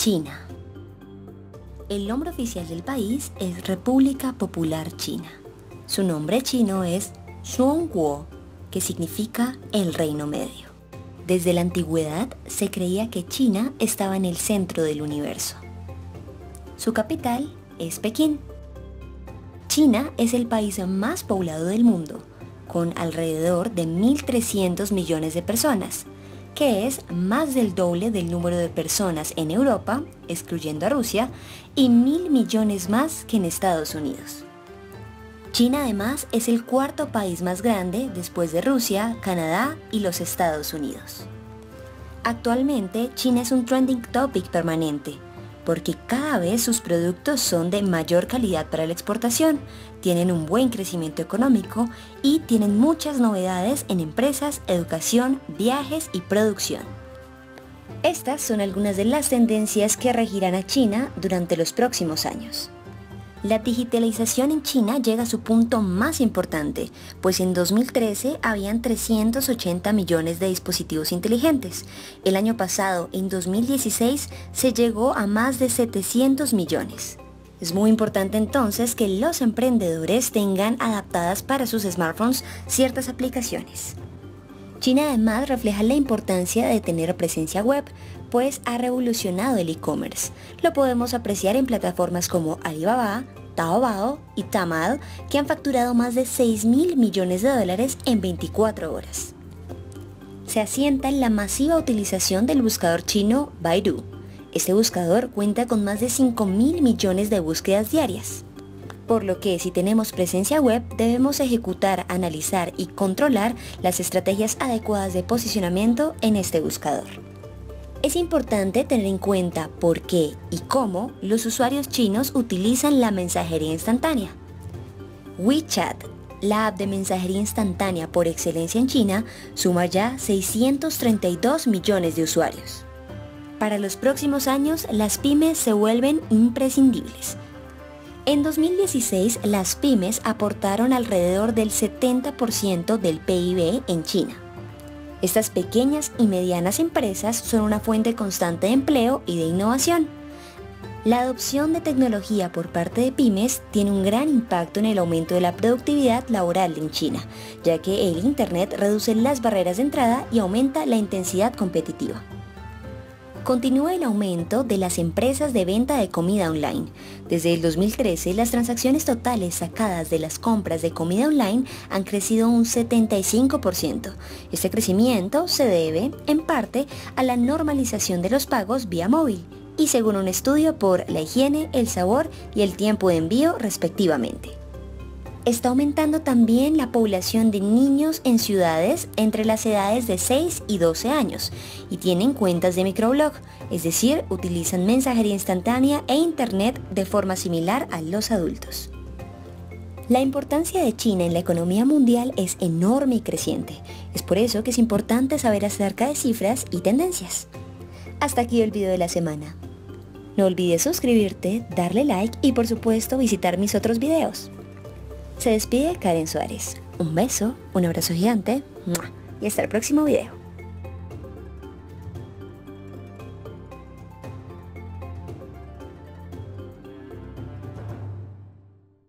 China. El nombre oficial del país es República Popular China. Su nombre chino es Zhongguo, que significa el Reino Medio. Desde la antigüedad se creía que China estaba en el centro del universo. Su capital es Pekín. China es el país más poblado del mundo, con alrededor de 1.300 millones de personas, que es más del doble del número de personas en Europa, excluyendo a Rusia, y 1.000 millones más que en Estados Unidos. China además es el cuarto país más grande después de Rusia, Canadá y los Estados Unidos. Actualmente China es un trending topic permanente, porque cada vez sus productos son de mayor calidad para la exportación, tienen un buen crecimiento económico y tienen muchas novedades en empresas, educación, viajes y producción. Estas son algunas de las tendencias que regirán a China durante los próximos años. La digitalización en China llega a su punto más importante, pues en 2013 habían 380 millones de dispositivos inteligentes. El año pasado, en 2016, se llegó a más de 700 millones. Es muy importante entonces que los emprendedores tengan adaptadas para sus smartphones ciertas aplicaciones. China además refleja la importancia de tener presencia web, pues ha revolucionado el e-commerce. Lo podemos apreciar en plataformas como Alibaba, Taobao y Tmall, que han facturado más de 6.000 millones de dólares en 24 horas. Se asienta en la masiva utilización del buscador chino Baidu. Este buscador cuenta con más de 5.000 millones de búsquedas diarias. Por lo que si tenemos presencia web, debemos ejecutar, analizar y controlar las estrategias adecuadas de posicionamiento en este buscador. Es importante tener en cuenta por qué y cómo los usuarios chinos utilizan la mensajería instantánea. WeChat, la app de mensajería instantánea por excelencia en China, suma ya 632 millones de usuarios. Para los próximos años, las pymes se vuelven imprescindibles. En 2016, las pymes aportaron alrededor del 70% del PIB en China. Estas pequeñas y medianas empresas son una fuente constante de empleo y de innovación. La adopción de tecnología por parte de pymes tiene un gran impacto en el aumento de la productividad laboral en China, ya que el Internet reduce las barreras de entrada y aumenta la intensidad competitiva. Continúa el aumento de las empresas de venta de comida online. Desde el 2013, las transacciones totales sacadas de las compras de comida online han crecido un 75%. Este crecimiento se debe, en parte, a la normalización de los pagos vía móvil y según un estudio por la higiene, el sabor y el tiempo de envío respectivamente. Está aumentando también la población de niños en ciudades entre las edades de 6 y 12 años y tienen cuentas de microblog, es decir, utilizan mensajería instantánea e internet de forma similar a los adultos. La importancia de China en la economía mundial es enorme y creciente. Es por eso que es importante saber acerca de cifras y tendencias. Hasta aquí el video de la semana. No olvides suscribirte, darle like y por supuesto visitar mis otros videos. Se despide Karen Suárez. Un beso, un abrazo gigante y hasta el próximo video.